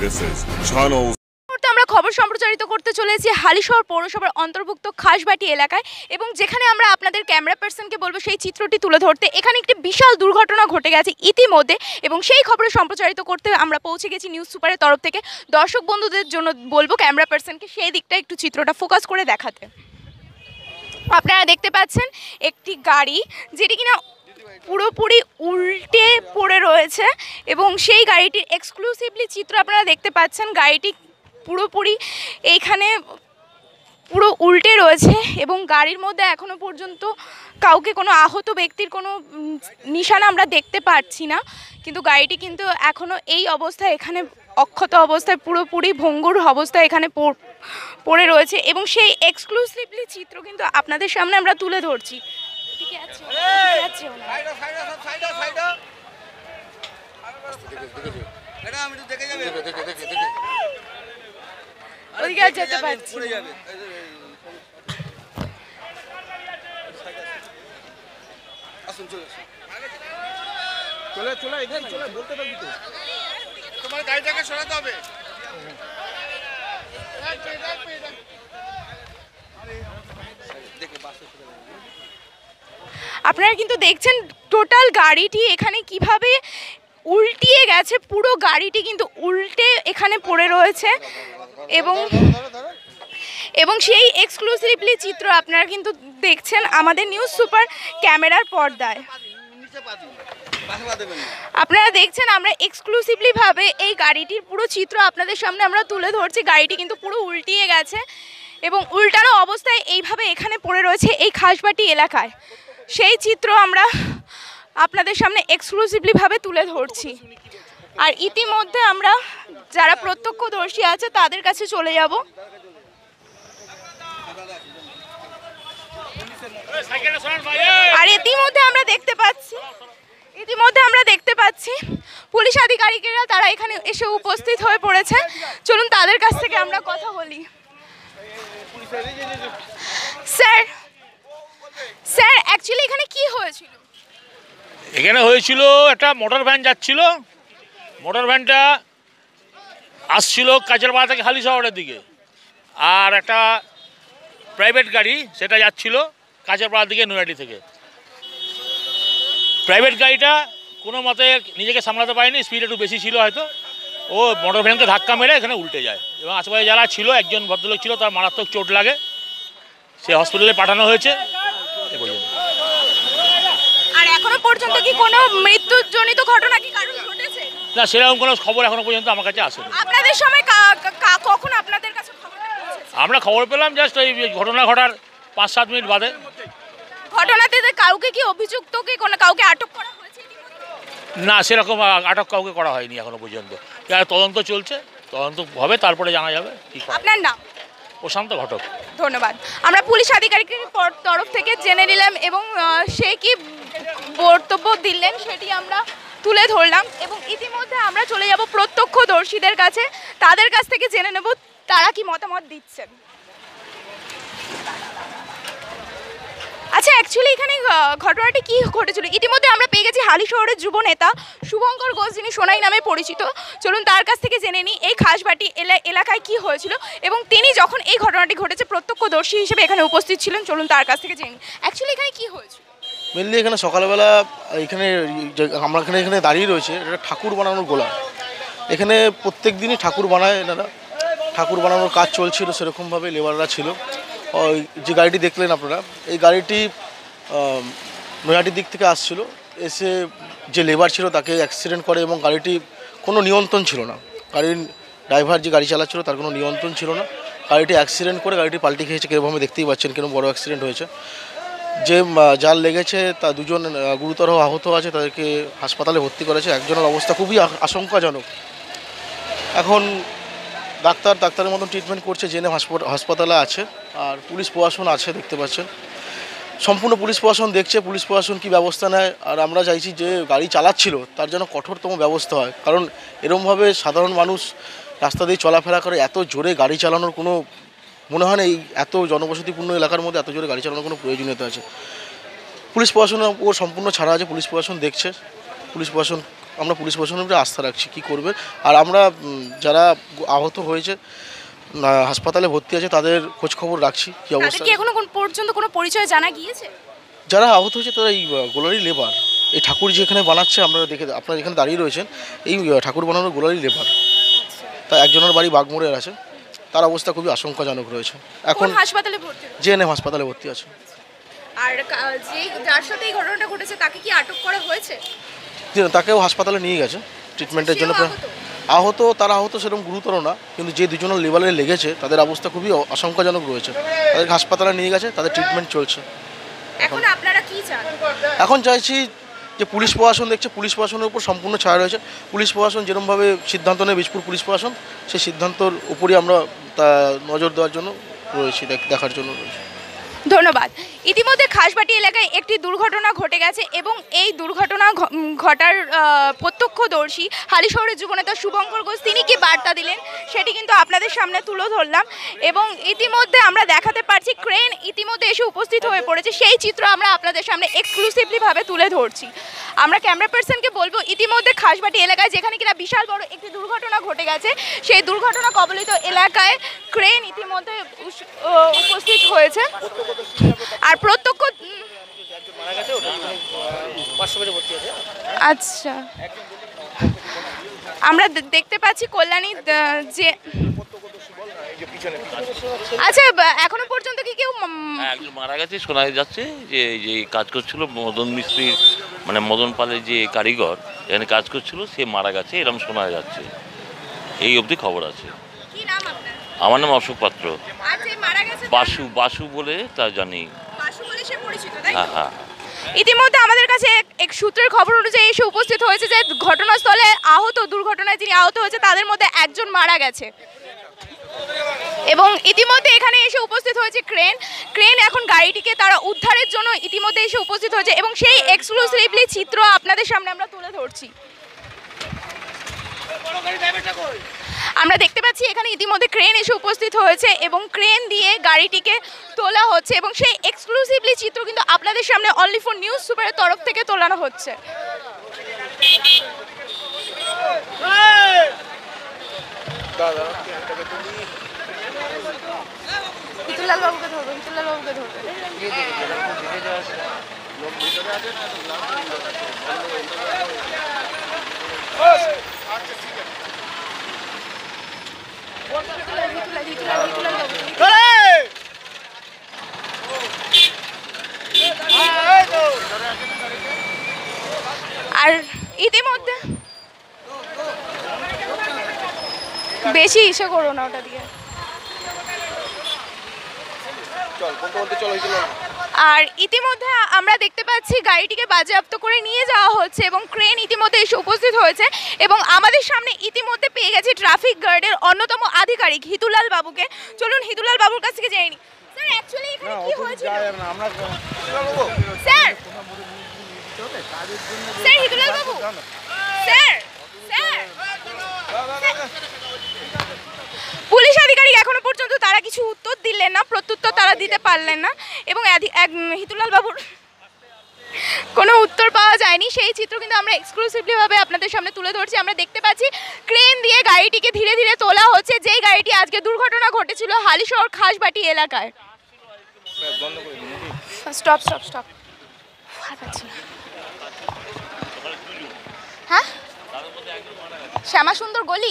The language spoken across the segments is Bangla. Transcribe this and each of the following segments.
This is Channel. আমরা খবর সম্প্রচারিত করতে চলেছি হালিশহর পৌরসভার অন্তর্ভুক্ত খাসবাটি এলাকায় এবং যেখানে আমরা আপনাদের ক্যামেরা পার্সনকে বলবো সেই চিত্রটি তুলে ধরতে। এখানে একটি বিশাল দুর্ঘটনা ঘটে গেছে ইতিমধ্যে এবং সেই খবরে সম্প্রচারিত করতে আমরা পৌঁছে গেছি নিউজ সুপারের তরফ থেকে। দর্শক বন্ধুদের জন্য বলবো ক্যামেরা পার্সনকে সেই দিকটা একটু চিত্রটা ফোকাস করে দেখাতে। আপনারা দেখতে পাচ্ছেন একটি গাড়ি যেটি কিনা পুরোপুরি উল্টে পড়ে রয়েছে এবং সেই গাড়িটির এক্সক্লুসিভলি চিত্র আপনারা দেখতে পাচ্ছেন। গাড়িটি পুরোপুরি এইখানে পুরো উল্টে রয়েছে এবং গাড়ির মধ্যে এখনও পর্যন্ত কাউকে কোনো আহত ব্যক্তির কোনো নিশানা আমরা দেখতে পাচ্ছি না, কিন্তু গাড়িটি কিন্তু এখনও এই অবস্থায় এখানে অক্ষত অবস্থায় পুরোপুরি ভঙ্গুর অবস্থায় এখানে পড়ে রয়েছে এবং সেই এক্সক্লুসিভলি চিত্র কিন্তু আপনাদের সামনে আমরা তুলে ধরছি। যেতে পারছি তোমার গাড়িটাকে সরাতে হবে। আপনারা কিন্তু দেখছেন টোটাল গাড়িটি এখানে কিভাবে উল্টিয়ে গেছে, পুরো গাড়িটি কিন্তু উল্টে এখানে পড়ে রয়েছে এবং সেই এক্সক্লুসিভলি চিত্র আপনারা কিন্তু দেখছেন আমাদের নিউজ সুপার ক্যামেরার পর্দায়। আপনারা দেখছেন আমরা এক্সক্লুসিভলি ভাবে এই গাড়িটির পুরো চিত্র আপনাদের সামনে আমরা তুলে ধরছি। গাড়িটি কিন্তু পুরো উল্টিয়ে গেছে এবং উল্টানো অবস্থায় এইভাবে এখানে পড়ে রয়েছে এই খাসবাটি এলাকায়। সেই চিত্র আমরা আপনাদের সামনে এক্সক্লুসিভলি ভাবে তুলে ধরছি। আর ইতিমধ্যে আমরা যারা প্রত্যক্ষদর্শী আছে তাদের কাছে চলে যাব। আর ইতিমধ্যে আমরা দেখতে পাচ্ছি পুলিশ আধিকারিকেরা তারা এখানে এসে উপস্থিত হয়ে পড়েছে। চলুন তাদের কাছ থেকে আমরা কথা বলি। স্যার অ্যাকচুয়ালি এখানে কি হয়েছিল? এখানে হয়েছিল একটা মোটর ভ্যান যাচ্ছিল, মোটর ভ্যানটা আসছিল কাঁচরাপাড়া থেকে হালিশহরের দিকে, আর একটা প্রাইভেট গাড়ি সেটা যাচ্ছিল কাঁচরাপাড়ার দিকে নৈহাটি থেকে। প্রাইভেট গাড়িটা কোনো মতে নিজেকে সামলাতে পারেনি, স্পিড একটু বেশি ছিল হয়তো, ও মোটর ভ্যানকে ধাক্কা মেরে এখানে উল্টে যায় এবং আশেপাশে যারা ছিল একজন ভদ্রলোক ছিল তার মারাত্মক চোট লাগে, সে হসপিটালে পাঠানো হয়েছে। আর এখনো পর্যন্ত কি কোনো মৃত্যুজনিত ঘটনা কি কারণ ঘটেছে? না, সেরকম কোনো খবর এখনো পর্যন্ত আমার কাছে আসেনি। আপনাদের সময় কখন আপনাদের কাছে খবর পৌঁছেছে? আমরা খবর পেলাম জাস্ট ওই ঘটনা ঘটার 5-7 মিনিট বাদে। ঘটনাতে কাউকে কি অভিযুক্তকে কাউকে আটক করা হয়েছে? না, সেরকম আটক কাউকে করা হয়নি এখনো পর্যন্ত। তদন্ত চলছে, তদন্ত হবে তারপরে জানা যাবে কি। আপনার নাম? প্রশান্ত ঘটক। ধন্যবাদ। আমরা পুলিশ আধিকারিকের তরফ থেকে জেনে নিলাম এবং সে কি বক্তব্য দিলেন সেটি আমরা তুলে ধরলাম এবং ইতিমধ্যে আমরা চলে যাব প্রত্যক্ষদর্শীদের কাছে, তাদের কাছ থেকে জেনে নেব তারা কি মতামত দিচ্ছেন। আচ্ছা, অ্যাকচুয়ালি এখানে ঘটনাটি কি ঘটেছিল? ইতিমধ্যে আমরা পেয়ে গেছি হালিশহরের যুব নেতা শুভঙ্কর ঘোষ, যিনি সোনাই নামে পরিচিত। চলুন তার কাছ থেকে জেনে নিই এই খাসবাটি এলাকায় কি হয়েছিল এবং তিনি যখন এই ঘটনাটি ঘটেছে প্রত্যক্ষদর্শী হিসেবে এখানে উপস্থিত ছিলেন। চলুন তার কাছ থেকে জেনে নিই অ্যাকচুয়ালি এখানে কি হয়েছিল। মেনলি এখানে সকালবেলা আমরা এখানে দাঁড়িয়ে রয়েছে, এটা ঠাকুর বানানোর গোলা। এখানে প্রত্যেক দিনই ঠাকুর বানায় এনারা, ঠাকুর বানানোর কাজ চলছিল, সেরকমভাবে লেবাররা ছিল। যে গাড়িটি দেখলেন আপনারা, এই গাড়িটি নৈহাটির দিক থেকে আসছিল, এসে যে লেবার ছিল তাকে অ্যাক্সিডেন্ট করে এবং গাড়িটি কোনো নিয়ন্ত্রণ ছিল না। গাড়ির ড্রাইভার যে গাড়ি চালাচ্ছিল তার কোনো নিয়ন্ত্রণ ছিল না, গাড়িটি অ্যাক্সিডেন্ট করে গাড়িটি পাল্টি খেয়েছে। কীরকমভাবে দেখতেই পাচ্ছেন কিরকম বড় অ্যাক্সিডেন্ট হয়েছে। যে যার লেগেছে তা দুজন গুরুতর আহত আছে, তাদেরকে হাসপাতালে ভর্তি করেছে। একজনের অবস্থা খুবই আশঙ্কাজনক। এখন ডাক্তারের মতন ট্রিটমেন্ট করছে, জেনে হাসপাতালে আছে। আর পুলিশ প্রশাসন আছে, দেখতে পাচ্ছেন সম্পূর্ণ পুলিশ প্রশাসন দেখছে পুলিশ প্রশাসন কী ব্যবস্থা নেয়। আর আমরা চাইছি যে গাড়ি চালাচ্ছিল তার যেন কঠোরতম ব্যবস্থা হয়, কারণ এরমভাবে সাধারণ মানুষ রাস্তা দিয়ে চলাফেরা করে, এত জোরে গাড়ি চালানোর কোনো মনে হয় না এই এত জনবসতিপূর্ণ এলাকার মধ্যে এত জোরে গাড়ি চালানোর কোনো প্রয়োজনীয়তা আছে। পুলিশ প্রশাসনের উপর সম্পূর্ণ ছাড়া আছে, পুলিশ প্রশাসন দেখছে, পুলিশ প্রশাসন আমরা পুলিশ প্রশাসনের উপরে আস্থা রাখছি কী করবে। আর আমরা যারা আহত হয়েছে হাসপাতালে ভর্তি আছে তাদের খোঁজ খবর রাখছি কী তাদের অবস্থা। কি এখনো কোন পর্যন্ত কোনো পরিচয় জানা গিয়েছে? যারা আহত হয়েছে তারা এই গোলারি লেবার, এই ঠাকুর যেখানে বানাচ্ছে আপনারা যেখানে দাঁড়িয়ে রয়েছেন এই ঠাকুর বানানোর গোলারি লেবার। তা একজনের বাড়ি বাগমোড়ের আছে, তার অবস্থা খুবই আশঙ্কাজনক রয়েছে। এখন কোন হাসপাতালে ভর্তি রয়েছে? জেএনএম হাসপাতালে ভর্তি আছে। আর যার সাথে এই ঘটনাটা ঘটেছে তাকে কি আটক করা হয়েছে? তাকেও হাসপাতালে নিয়ে গেছে ট্রিটমেন্টের জন্য। সেও আহত? তারা আহত সেরকম গুরুতর না, কিন্তু যে দুজনের লেভেলে লেগেছে তাদের অবস্থা খুবই আশঙ্কাজনক রয়েছে। তাদেরকে হাসপাতালে নিয়ে গেছে, তাদের ট্রিটমেন্ট চলছে। এখন আপনারা কি চান? এখন চাইছি যে পুলিশ প্রশাসন দেখছে, পুলিশ প্রশাসনের উপর সম্পূর্ণ ছাড় রয়েছে। পুলিশ প্রশাসন যেরকমভাবে সিদ্ধান্ত নেয় বীজপুর পুলিশ প্রশাসন, সেই সিদ্ধান্তর উপরই আমরা তা নজর দেওয়ার জন্য রয়েছি, দেখার জন্য রয়েছি। ধন্যবাদ। ইতিমধ্যে খাসবাটি এলাকায় একটি দুর্ঘটনা ঘটে গেছে এবং এই দুর্ঘটনা ঘটার প্রত্যক্ষদর্শী হালিশহরের যুবনেতা শুভঙ্কর ঘোষ তিনি কি বার্তা দিলেন সেটি কিন্তু আপনাদের সামনে তুলে ধরলাম। এবং ইতিমধ্যে আমরা দেখাতে পারছি ক্রেন ইতিমধ্যে এসে উপস্থিত হয়ে পড়েছে, সেই চিত্র আমরা আপনাদের সামনে এক্সক্লুসিভলিভাবে তুলে ধরছি। আমরা ক্যামেরা পার্সনকে বলবো ইতিমধ্যে খাসবাটি এলাকায় যেখানে কিনা বিশাল বড় একটি দুর্ঘটনা ঘটে গেছে, সেই দুর্ঘটনা কবলিত এলাকায় ক্রেন ইতিমধ্যে উপস্থিত হয়েছে। আর প্রত্যক্ষ আচ্ছা আমরা দেখতে পাচ্ছি কল্যাণী যে আচ্ছা এখনো পর্যন্ত কি কেউ একজন মারা গেছে শোনা যাচ্ছে, যে যে কাজ করছিল মদন মিস্ত্রির মানে মদন পালের যে কারিগর এখানে কাজ করছিল সে মারা গেছে এরকম শোনা যাচ্ছে, এই অবধি খবর আছে। কি নাম আপনার? আমার নাম অশোক পাত্র। আর যে মারা গেছে বাসু বলে তা জানি। বাসু বলে সে পরিচিত, তাই তো? হ্যাঁ হ্যাঁ। ইতিমধ্যে আমাদের কাছে এক সূত্রের খবর অনুযায়ী এসে উপস্থিত হয়েছে যে ঘটনাস্থলে দুর্ঘটনায় যিনি আহত হয়েছে তাদের মধ্যে একজন মারা গেছে। এবং ইতিমধ্যে এখানে এসে উপস্থিত হয়েছে ক্রেন এখন গাড়িটিকে তারা উদ্ধারের জন্য ইতিমধ্যে এসে উপস্থিত হয়েছে এবং সেই এক্সক্লুসিভলি চিত্র আপনাদের সামনে আমরা তুলে ধরছি। আমরা দেখতে পাচ্ছি এখানে ইতিমধ্যে ক্রেন এসে উপস্থিত হয়েছে এবং ক্রেন দিয়ে গাড়িটিকে তোলা হচ্ছে এবং সেই এক্সক্লুসিভলি চিত্র কিন্তু আপনাদের সামনে অনলি ফর নিউজ সুপারের তরফ থেকে তোলানো হচ্ছে। হিতুলাল বাবুকে ধরবে, হিতুলাল বাবুকে ধরবে। আর ইতিমধ্যে বেশি ইসে করো না ওটা দিয়ে। আর ইতিমধ্যে আমরা দেখতে পাচ্ছি গাড়িটিকে বাজেয়াপ্ত করে নিয়ে যাওয়া হচ্ছে এবং ক্রেন ইতিমধ্যে এসে উপস্থিত হয়েছে এবং আমাদের সামনে ইতিমধ্যে পেয়ে গেছে ট্রাফিক গার্ডের অন্যতম আধিকারিক হিতুলাল বাবুকে। চলুন হিতুলাল বাবুর কাছ থেকে জেনে নিই। স্যার অ্যাকচুয়ালি এখানে কি হয়েছিল? স্যার স্যার হিতুলাল বাবু স্যার স্যার পুলিশ আধিকারিক এখনো পর্যন্ত তারা কিছু উত্তর দিলেন না, প্রত্যুত্তর তারা দিতে পারলেন না এবং হিতুলাল বাবুর কোনো উত্তর পাওয়া যায়নি। সেই চিত্র কিন্তু আমরা এক্সক্লুসিভলিভাবে আপনাদের সামনে তুলে ধরছি। আমরা দেখতে পাচ্ছি ক্রেন দিয়ে গাড়িটিকে ধীরে ধীরে তোলা হচ্ছে, যেই গাড়িটি আজকে দুর্ঘটনা ঘটেছিল হালিশহর খাসবাটি এলাকায়। Stop stop stop. হ্যাঁ শ্যামাসুন্দর গলি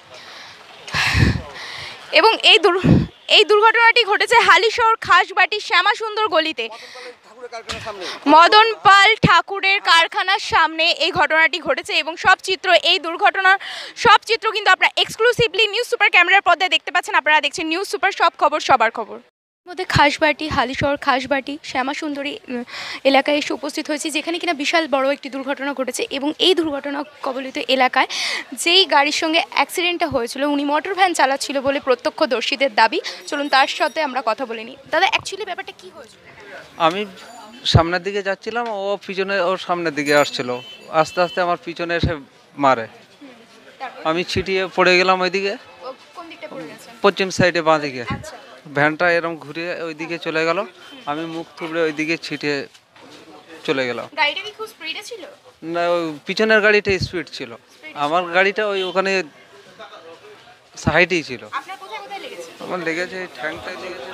এবং এই দুর্ঘটনাটি ঘটেছে হালিশহর খাসবাটি শ্যামাসুন্দর গলিতে, মদন পাল ঠাকুরের কারখানার সামনে এই ঘটনাটি ঘটেছে এবং সব চিত্র এই দুর্ঘটনার সব চিত্র কিন্তু আপনারা এক্সক্লুসিভলি নিউজ সুপার ক্যামেরার পর্দায় দেখতে পাচ্ছেন। আপনারা দেখছেন নিউজ সুপার, সব খবর সবার খবর। মধ্যে খাসবাটি হালিশহর খাসবাটি শ্যামাসুন্দরী এলাকায় এসে উপস্থিত হয়েছে, যেখানে কিনা বিশাল বড় একটি দুর্ঘটনা ঘটেছে এবং এই দুর্ঘটনা কবলিত এলাকায় যেই গাড়ির সঙ্গে অ্যাক্সিডেন্টটা হয়েছিল উনি মোটর ভ্যান চালাচ্ছিল বলে প্রত্যক্ষদর্শীদের দাবি। চলুন তার সাথে আমরা কথা বলে নিই। দাদা অ্যাকচুয়ালি ব্যাপারটা কী হয়েছিল? আমি সামনের দিকে যাচ্ছিলাম, ও পিছনে ওর সামনের দিকে আসছিল, আস্তে আস্তে আমার পিছনে এসে মারে, আমি ছিটিয়ে পড়ে গেলাম ওইদিকে পশ্চিম সাইডে বাঁ দিকে। ভ্যানটা এরকম ঘুরে ওইদিকে চলে গেল, আমি মুখ থুবড়ে ওইদিকে ছিটিয়ে চলে গেলাম। গাড়িটা কি খুব স্পিডে ছিল? না, ওই পিছনের গাড়িটা স্পিড ছিল, আমার গাড়িটা ওখানে সাইডেই ছিল। আপনার কোথায় কোথায় লেগেছে? আমার লেগেছে ঠ্যাংটায় লেগেছে।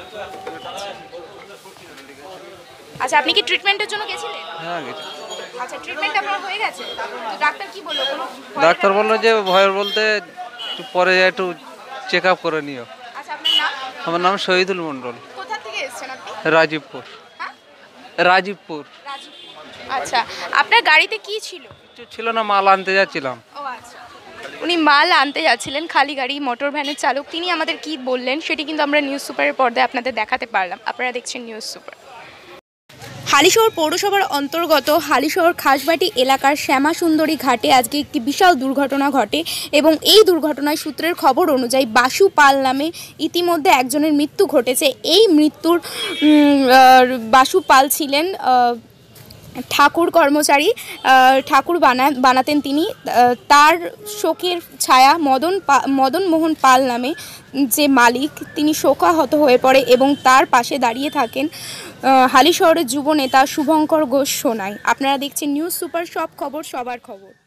আচ্ছা, আপনি কি ট্রিটমেন্টের জন্য গেছিলেন? হ্যাঁ গেছে। আচ্ছা, ট্রিটমেন্ট আপনার হয়ে গেছে? তো ডাক্তার কি বললো? কোনো ডাক্তার বললো যে ভয়ের বলতে একটু পরে একটু চেক আপ করে নিও। আচ্ছা, আপনার নাম? আমার নাম শহীদুল মণ্ডল। কোথা থেকে এসেছেন আপনি? রাজীবপুর। হ্যাঁ, রাজীবপুর। আচ্ছা, আপনার গাড়িতে কি ছিল? কিছু ছিল না, মাল আনতে যাচ্ছিলাম। ও আচ্ছা, উনি মাল আনতে যাচ্ছিলেন, খালি গাড়ি, মোটর ভ্যানের চালক। তিনি আমাদের কি বললেন সেটি কিন্তু আমরা নিউজ সুপারের পর্দায় আপনাদের দেখাতে পারলাম। আপনারা দেখছেন নিউজ সুপার। হালিশহর পৌরসভার অন্তর্গত হালিশহর খাসবাটি এলাকার শ্যামাসুন্দরী ঘাটে আজকে একটি বিশাল দুর্ঘটনা ঘটে এবং এই দুর্ঘটনায় সূত্রের খবর অনুযায়ী বাসু পাল নামে ইতিমধ্যে একজনের মৃত্যু ঘটেছে। এই মৃত্যুর বাসু পাল ছিলেন ঠাকুর কর্মচারী, ঠাকুর বানাতেন তিনি। তার শোকের ছায়া মদন মোহন পাল নামে যে মালিক, তিনি শোকাহত হয়ে পড়ে এবং তার পাশে দাঁড়িয়ে থাকেন হালিশহরের যুব নেতা শুভঙ্কর ঘোষ সোনাই। আপনারা দেখছেন নিউজ সুপার, সব খবর সবার খবর।